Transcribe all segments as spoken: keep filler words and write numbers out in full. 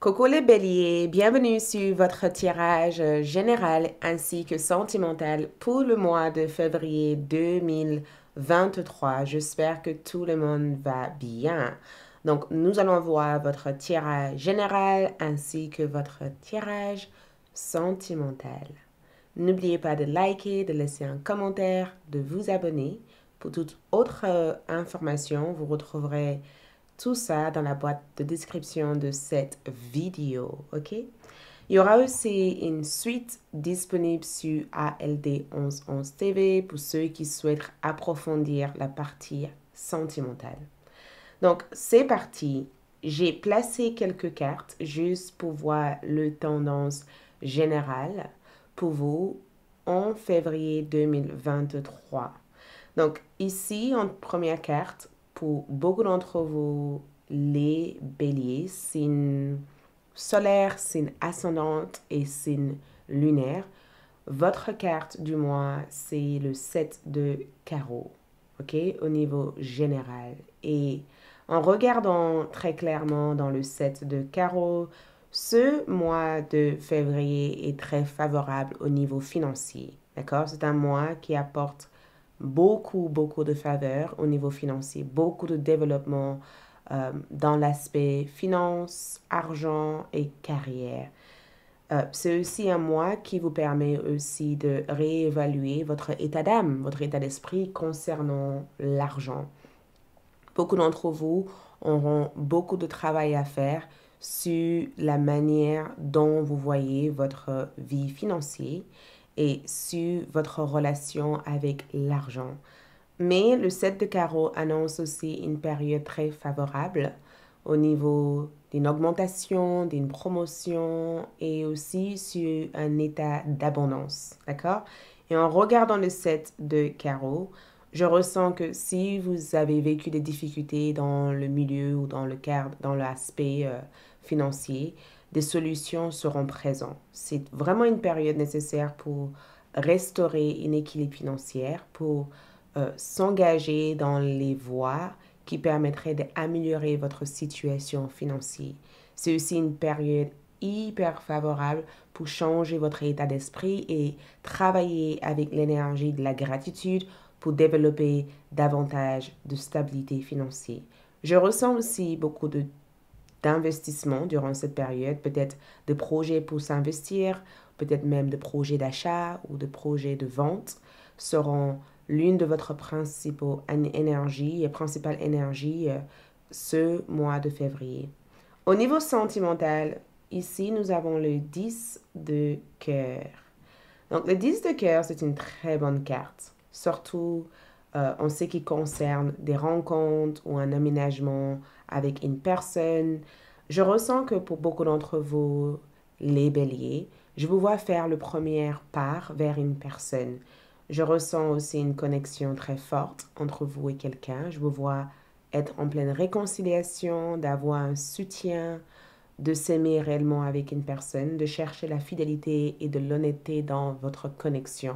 Coucou les béliers, bienvenue sur votre tirage général ainsi que sentimental pour le mois de février deux mille vingt-trois. J'espère que tout le monde va bien. Donc, nous allons voir votre tirage général ainsi que votre tirage sentimental. N'oubliez pas de liker, de laisser un commentaire, de vous abonner. Pour toute autre euh, information, vous retrouverez tout ça dans la boîte de description de cette vidéo, ok? Il y aura aussi une suite disponible sur A L D onze onze T V pour ceux qui souhaitent approfondir la partie sentimentale. Donc, c'est parti. J'ai placé quelques cartes juste pour voir le tendance générale pour vous en février deux mille vingt-trois. Donc, ici, en première carte, pour beaucoup d'entre vous, les béliers, signe solaire, signe ascendante et signe lunaire. Votre carte du mois, c'est le sept de carreau, ok, au niveau général. Et en regardant très clairement dans le sept de carreau, ce mois de février est très favorable au niveau financier, d'accord? C'est un mois qui apporte beaucoup, beaucoup de faveurs au niveau financier, beaucoup de développement euh, dans l'aspect finance, argent et carrière. Euh, c'est aussi un mois qui vous permet aussi de réévaluer votre état d'âme, votre état d'esprit concernant l'argent. Beaucoup d'entre vous auront beaucoup de travail à faire sur la manière dont vous voyez votre vie financière et sur votre relation avec l'argent. Mais le sept de carreau annonce aussi une période très favorable au niveau d'une augmentation, d'une promotion et aussi sur un état d'abondance. D'accord? Et en regardant le sept de carreau, je ressens que si vous avez vécu des difficultés dans le milieu ou dans le cadre, dans l'aspect euh, financier, des solutions seront présentes. C'est vraiment une période nécessaire pour restaurer une équilibre financier, pour euh, s'engager dans les voies qui permettraient d'améliorer votre situation financière. C'est aussi une période hyper favorable pour changer votre état d'esprit et travailler avec l'énergie de la gratitude pour développer davantage de stabilité financière. Je ressens aussi beaucoup de d'investissement durant cette période, peut-être de projets pour s'investir, peut-être même de projets d'achat ou de projets de vente seront l'une de votre principale énergie et principale énergie euh, ce mois de février. Au niveau sentimental, ici nous avons le dix de cœur. Donc le dix de cœur, c'est une très bonne carte, surtout euh, en ce qui concerne des rencontres ou un aménagement avec une personne. Je ressens que pour beaucoup d'entre vous, les béliers, je vous vois faire le premier pas vers une personne. Je ressens aussi une connexion très forte entre vous et quelqu'un. Je vous vois être en pleine réconciliation, d'avoir un soutien, de s'aimer réellement avec une personne, de chercher la fidélité et de l'honnêteté dans votre connexion.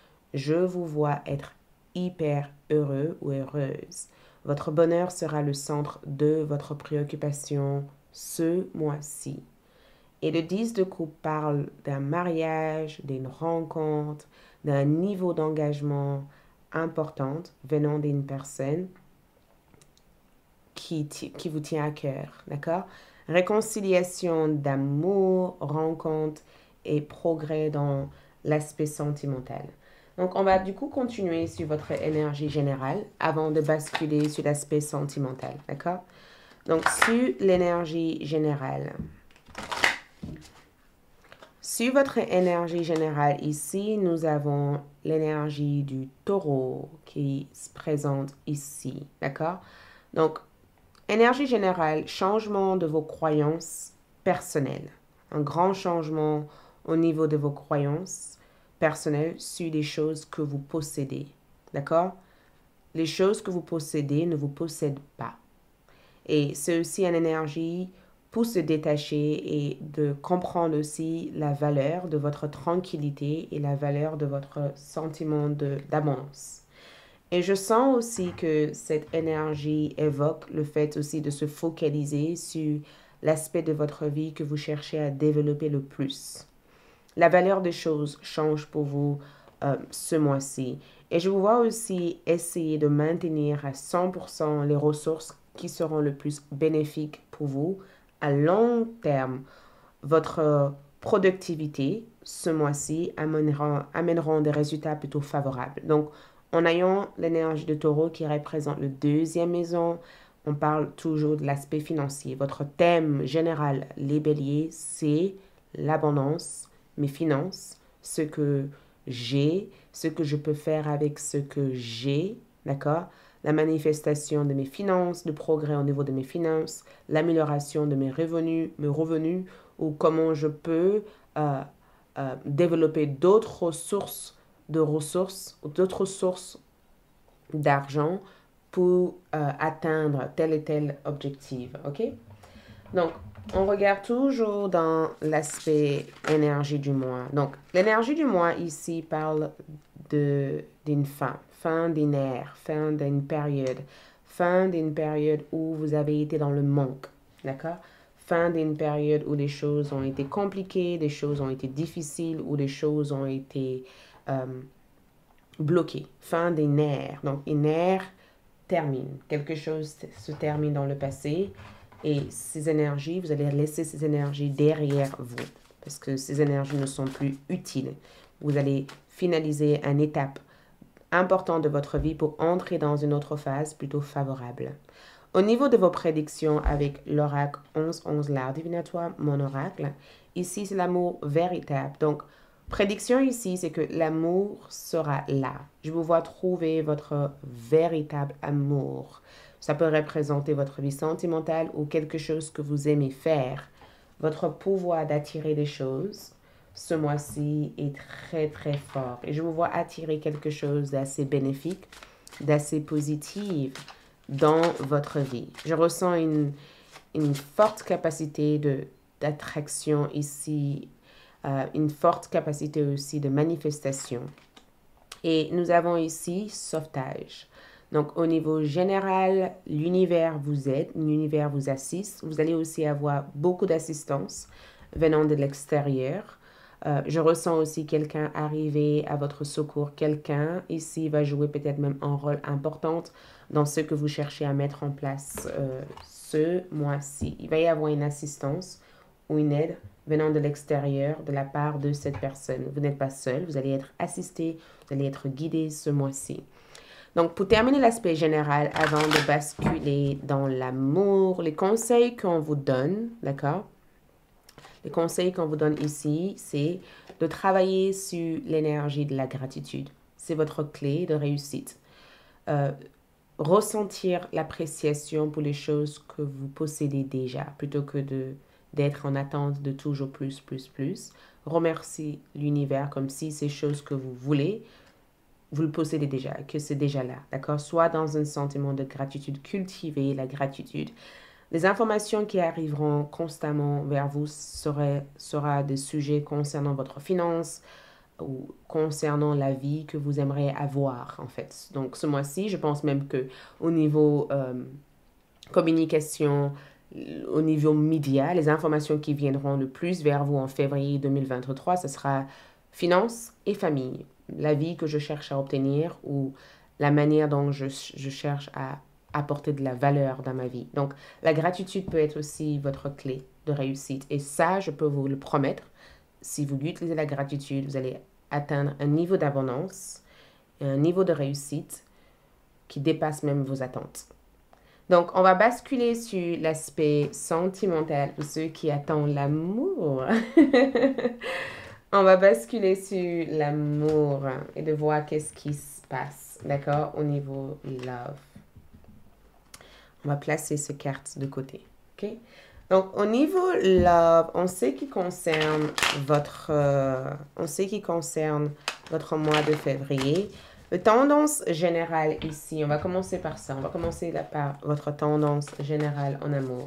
Je vous vois être hyper heureux ou heureuse. Votre bonheur sera le centre de votre préoccupation ce mois-ci. Et le dix de coupe parle d'un mariage, d'une rencontre, d'un niveau d'engagement important venant d'une personne qui, qui vous tient à cœur, d'accord? Réconciliation d'amour, rencontre et progrès dans l'aspect sentimental. Donc, on va du coup continuer sur votre énergie générale avant de basculer sur l'aspect sentimental, d'accord? Donc, sur l'énergie générale. Sur votre énergie générale ici, nous avons l'énergie du taureau qui se présente ici, d'accord? Donc, énergie générale, changement de vos croyances personnelles. Un grand changement au niveau de vos croyances personnelles sur les choses que vous possédez. D'accord? Les choses que vous possédez ne vous possèdent pas. Et c'est aussi une énergie pour se détacher et de comprendre aussi la valeur de votre tranquillité et la valeur de votre sentiment d'abondance. Et je sens aussi que cette énergie évoque le fait aussi de se focaliser sur l'aspect de votre vie que vous cherchez à développer le plus. La valeur des choses change pour vous euh, ce mois-ci. Et je vous vois aussi essayer de maintenir à cent pour cent les ressources qui seront le plus bénéfiques pour vous à long terme. Votre productivité ce mois-ci amènera, amèneront des résultats plutôt favorables. Donc, en ayant l'énergie de taureau qui représente la deuxième maison, on parle toujours de l'aspect financier. Votre thème général, les béliers, c'est l'abondance, mes finances, ce que j'ai, ce que je peux faire avec ce que j'ai, d'accord? La manifestation de mes finances, le progrès au niveau de mes finances, l'amélioration de mes revenus, mes revenus, ou comment je peux euh, euh, développer d'autres sources de ressources, d'autres sources d'argent pour euh, atteindre tel et tel objectif, ok? Donc, on regarde toujours dans l'aspect énergie du mois. Donc, l'énergie du mois ici parle de d'une fin, fin d'une ère, fin d'une période, fin d'une période où vous avez été dans le manque, d'accord? Fin d'une période où les choses ont été compliquées, des choses ont été difficiles, où les choses ont été euh, bloquées. Fin d'une ère. Donc, une ère termine. Quelque chose se termine dans le passé et ces énergies, vous allez laisser ces énergies derrière vous parce que ces énergies ne sont plus utiles. Vous allez finaliser une étape importante de votre vie pour entrer dans une autre phase plutôt favorable. Au niveau de vos prédictions avec l'oracle onze onze, l'art divinatoire, mon oracle, ici c'est l'amour véritable. Donc, prédiction ici, c'est que l'amour sera là. Je vous vois trouver votre véritable amour. Ça peut représenter votre vie sentimentale ou quelque chose que vous aimez faire. Votre pouvoir d'attirer des choses, ce mois-ci, est très, très fort. Et je vous vois attirer quelque chose d'assez bénéfique, d'assez positif dans votre vie. Je ressens une, une forte capacité de, d'attraction ici, euh, une forte capacité aussi de manifestation. Et nous avons ici sauvetage. Donc, au niveau général, l'univers vous aide, l'univers vous assiste. Vous allez aussi avoir beaucoup d'assistance venant de l'extérieur. Euh, je ressens aussi quelqu'un arriver à votre secours. Quelqu'un ici va jouer peut-être même un rôle important dans ce que vous cherchez à mettre en place euh, ce mois-ci. Il va y avoir une assistance ou une aide venant de l'extérieur de la part de cette personne. Vous n'êtes pas seul, vous allez être assisté, vous allez être guidé ce mois-ci. Donc, pour terminer l'aspect général, avant de basculer dans l'amour, les conseils qu'on vous donne, d'accord? Les conseils qu'on vous donne ici, c'est de travailler sur l'énergie de la gratitude. C'est votre clé de réussite. Euh, ressentir l'appréciation pour les choses que vous possédez déjà, plutôt que de, d'être en attente de toujours plus, plus, plus. Remercier l'univers comme si ces choses que vous voulez, vous le possédez déjà, que c'est déjà là, d'accord? Soit dans un sentiment de gratitude, cultiver la gratitude. Les informations qui arriveront constamment vers vous seraient, sera des sujets concernant votre finance ou concernant la vie que vous aimeriez avoir, en fait. Donc, ce mois-ci, je pense même que au niveau euh, communication, au niveau média, les informations qui viendront le plus vers vous en février deux mille vingt-trois, ce sera finance et famille. La vie que je cherche à obtenir ou la manière dont je, je cherche à apporter de la valeur dans ma vie. Donc, la gratitude peut être aussi votre clé de réussite. Et ça, je peux vous le promettre. Si vous utilisez la gratitude, vous allez atteindre un niveau d'abondance et un niveau de réussite qui dépasse même vos attentes. Donc, on va basculer sur l'aspect sentimental pour ceux qui attendent l'amour. On va basculer sur l'amour et de voir qu'est-ce qui se passe, d'accord, au niveau love. On va placer ces cartes de côté, ok? Donc, au niveau love, on sait qu'il concerne votre, euh, on sait qu'il concerne votre mois de février. La tendance générale ici, on va commencer par ça. On va commencer là par votre tendance générale en amour.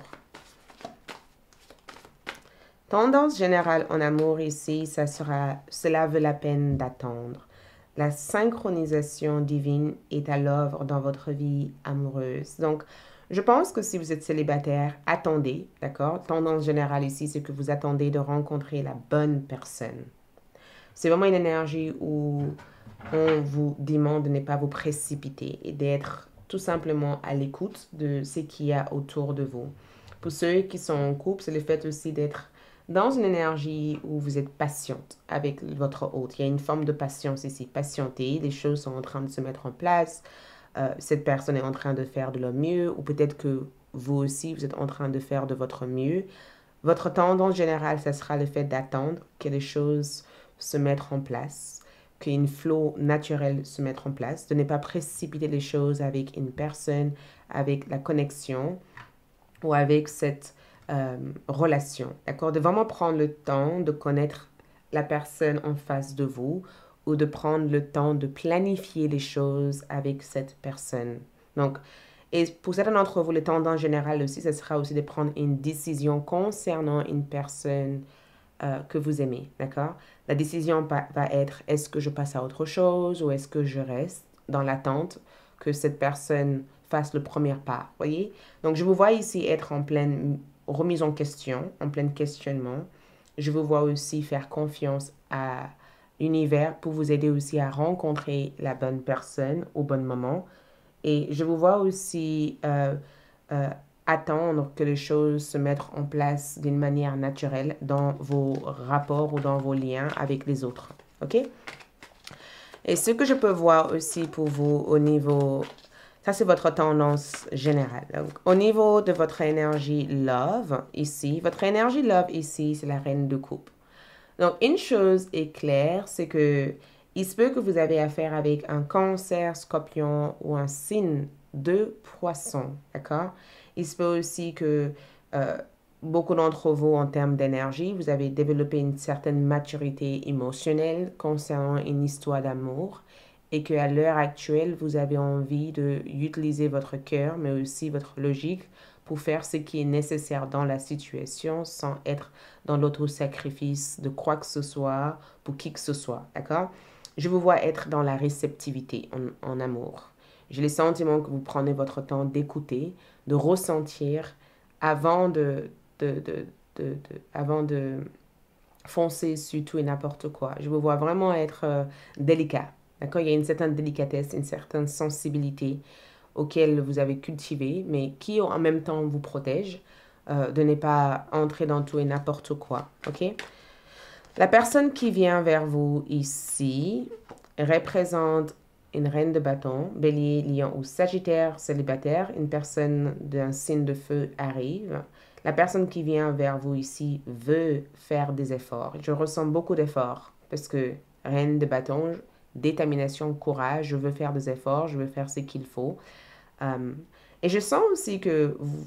Tendance générale en amour ici, ça sera, cela vaut la peine d'attendre. La synchronisation divine est à l'œuvre dans votre vie amoureuse. Donc, Je pense que si vous êtes célibataire, attendez, d'accord? Tendance générale ici, c'est que vous attendez de rencontrer la bonne personne. C'est vraiment une énergie où on vous demande de ne pas vous précipiter et d'être tout simplement à l'écoute de ce qu'il y a autour de vous. Pour ceux qui sont en couple, c'est le fait aussi d'être dans une énergie où vous êtes patiente avec votre hôte. Il y a une forme de patience ici, patienter, les choses sont en train de se mettre en place, euh, cette personne est en train de faire de leur mieux, ou peut-être que vous aussi, vous êtes en train de faire de votre mieux. Votre tendance générale, ça sera le fait d'attendre que les choses se mettent en place, qu'une flow naturelle se mette en place, de ne pas précipiter les choses avec une personne, avec la connexion ou avec cette euh, relation, d'accord? De vraiment prendre le temps de connaître la personne en face de vous ou de prendre le temps de planifier les choses avec cette personne. Donc, et pour certains d'entre vous, le tendance général aussi, ce sera aussi de prendre une décision concernant une personne euh, que vous aimez, d'accord? La décision va, va être, est-ce que je passe à autre chose ou est-ce que je reste dans l'attente que cette personne fasse le premier pas, voyez? Donc, je vous vois ici être en pleine remise en question, en plein questionnement. Je vous vois aussi faire confiance à l'univers pour vous aider aussi à rencontrer la bonne personne au bon moment. Et je vous vois aussi euh, euh, attendre que les choses se mettent en place d'une manière naturelle dans vos rapports ou dans vos liens avec les autres. OK? Et ce que je peux voir aussi pour vous au niveau, ça c'est votre tendance générale. Donc, au niveau de votre énergie love ici, votre énergie love ici, c'est la reine de coupe. Donc, une chose est claire, c'est que il se peut que vous avez affaire avec un cancer, scorpion ou un signe de poisson, d'accord? Il se peut aussi que euh, beaucoup d'entre vous, en termes d'énergie, vous avez développé une certaine maturité émotionnelle concernant une histoire d'amour et qu'à l'heure actuelle, vous avez envie d'utiliser votre cœur, mais aussi votre logique pour faire ce qui est nécessaire dans la situation sans être dans l'auto-sacrifice de quoi que ce soit pour qui que ce soit, d'accord? Je vous vois être dans la réceptivité en, en amour. J'ai le sentiment que vous prenez votre temps d'écouter, de ressentir avant de, de, de, de, de avant de foncer sur tout et n'importe quoi. Je vous vois vraiment être euh, délicat, d'accord? Il y a une certaine délicatesse, une certaine sensibilité auquel vous avez cultivé, mais qui en même temps vous protège euh, de ne pas entrer dans tout et n'importe quoi, ok? La personne qui vient vers vous ici représente une reine de bâton, bélier, lion ou sagittaire célibataire. Une personne d'un signe de feu arrive. La personne qui vient vers vous ici veut faire des efforts. Je ressens beaucoup d'efforts parce que reine de bâton, détermination, courage, je veux faire des efforts, je veux faire ce qu'il faut. Um, et je sens aussi que vous,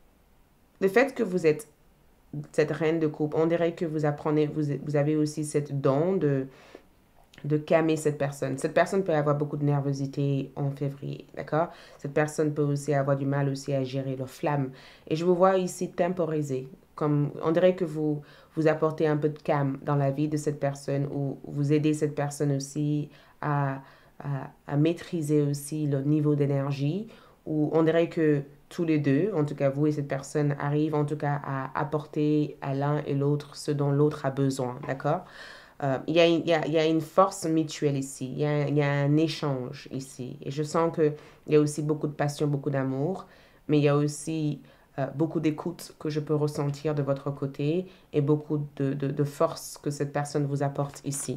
le fait que vous êtes cette reine de coupe, on dirait que vous apprenez, vous, vous avez aussi cette don de, de calmer cette personne. Cette personne peut avoir beaucoup de nervosité en février, d'accord? Cette personne peut aussi avoir du mal aussi à gérer leur flamme. Et je vous vois ici temporiser, comme on dirait que vous, vous apportez un peu de calme dans la vie de cette personne ou vous aidez cette personne aussi à, à, à maîtriser aussi le niveau d'énergie, ou on dirait que tous les deux, en tout cas vous et cette personne, arrivent en tout cas à apporter à l'un et l'autre ce dont l'autre a besoin, d'accord? Euh, il y a, il y a, il y a une force mutuelle ici, il y a, il y a un échange ici. Et je sens qu'il y a aussi beaucoup de passion, beaucoup d'amour, mais il y a aussi euh, beaucoup d'écoute que je peux ressentir de votre côté et beaucoup de, de, de force que cette personne vous apporte ici.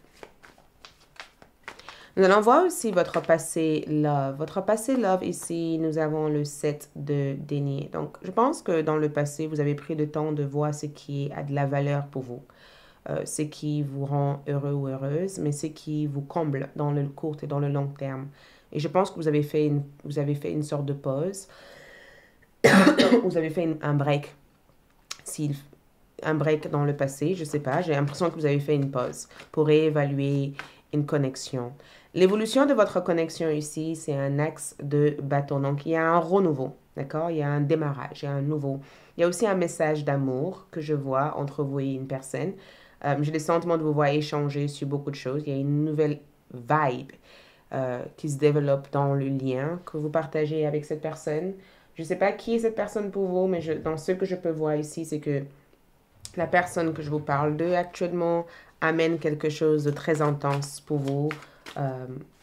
Nous allons voir aussi votre passé love. Votre passé love ici, nous avons le sept de denier. Donc, je pense que dans le passé, vous avez pris le temps de voir ce qui a de la valeur pour vous. Euh, ce qui vous rend heureux ou heureuse, mais ce qui vous comble dans le court et dans le long terme. Et je pense que vous avez fait une, vous avez fait une sorte de pause. Vous avez fait une, un break. Si, un break dans le passé, je ne sais pas. J'ai l'impression que vous avez fait une pause pour réévaluer une connexion. L'évolution de votre connexion ici, c'est un axe de bâton. Donc, il y a un renouveau, d'accord? Il y a un démarrage, il y a un nouveau. Il y a aussi un message d'amour que je vois entre vous et une personne. Euh, j'ai le sentiment de vous voir échanger sur beaucoup de choses. Il y a une nouvelle vibe euh, qui se développe dans le lien que vous partagez avec cette personne. Je ne sais pas qui est cette personne pour vous, mais je, dans ce que je peux voir ici, c'est que la personne que je vous parle d'eux actuellement amène quelque chose de très intense pour vous euh,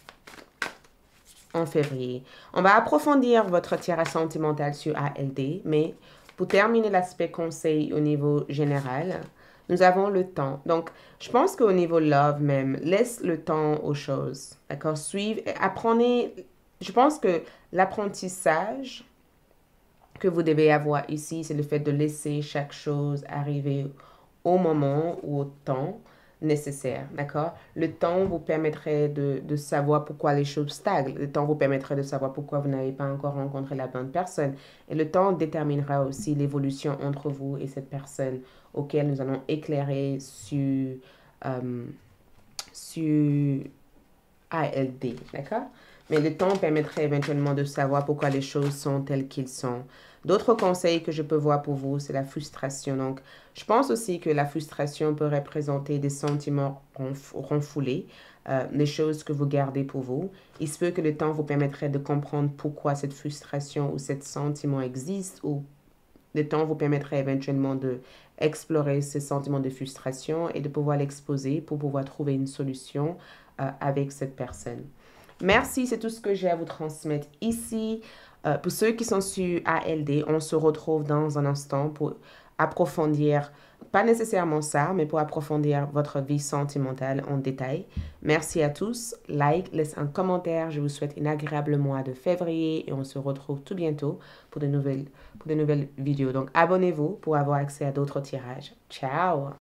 en février. On va approfondir votre tirage sentimental sur A L D, mais pour terminer l'aspect conseil au niveau général, nous avons le temps. Donc, je pense qu'au niveau love même, laisse le temps aux choses. D'accord? Suivez, apprenez. Je pense que l'apprentissage que vous devez avoir ici, c'est le fait de laisser chaque chose arriver au moment ou au temps nécessaire, d'accord? Le temps vous permettrait de, de savoir pourquoi les choses stagnent. Le temps vous permettrait de savoir pourquoi vous n'avez pas encore rencontré la bonne personne. Et le temps déterminera aussi l'évolution entre vous et cette personne auquel nous allons éclairer sur, euh, sur A L D, d'accord? Mais le temps permettrait éventuellement de savoir pourquoi les choses sont telles qu'elles sont. D'autres conseils que je peux voir pour vous, c'est la frustration. Donc, je pense aussi que la frustration peut représenter des sentiments renfoulés, euh, des choses que vous gardez pour vous. Il se peut que le temps vous permettrait de comprendre pourquoi cette frustration ou cet sentiment existe, ou le temps vous permettrait éventuellement de explorer ces sentiments de frustration et de pouvoir l'exposer pour pouvoir trouver une solution euh, avec cette personne. Merci, c'est tout ce que j'ai à vous transmettre ici. Euh, pour ceux qui sont sur A L D, on se retrouve dans un instant pour approfondir, pas nécessairement ça, mais pour approfondir votre vie sentimentale en détail. Merci à tous. Like, laisse un commentaire. Je vous souhaite un agréable mois de février et on se retrouve tout bientôt pour de nouvelles, pour de nouvelles vidéos. Donc, abonnez-vous pour avoir accès à d'autres tirages. Ciao!